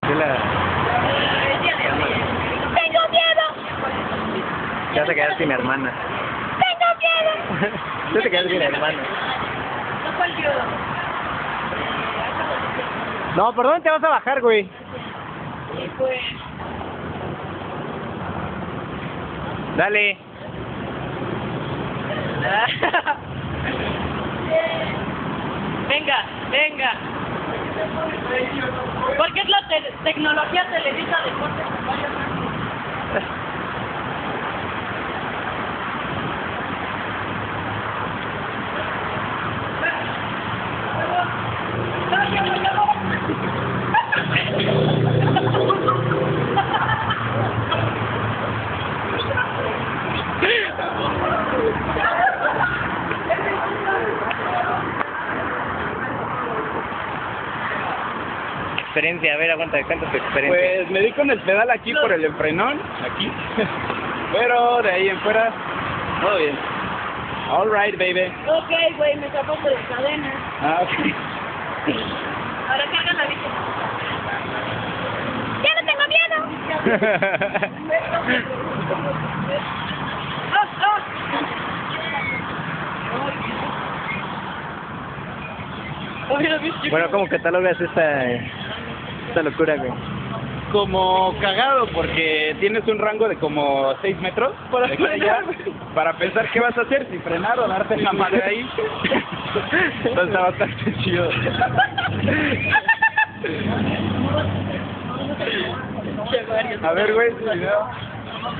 Yo la... Tengo miedo. Te vas a quedar sin hermana. Tengo miedo. Tú te quedas sin hermana. No cualquiera. No, ¿por dónde te vas a bajar, güey? Y pues... Dale. Venga, venga. Porque es la tecnología Televisa de corte. Experiencia, a ver, aguanta, cuenta tu experiencia. Pues me di con el pedal aquí por el enfrenón, aquí. Pero de ahí en fuera, todo bien. All right, baby. Ok, güey, me tapaste las cadenas. Ah, ok. Ahora carga la bici. ¡Ya no tengo miedo! ¡Oh, oh! Bueno, ¿cómo catalogas esta locura, güey? Como cagado porque tienes un rango de como 6 metros Para de aquí a allá, frenar. para pensar qué vas a hacer, si frenar o darte en la madre ahí. Entonces está bastante chido. A ver, güey, tu video.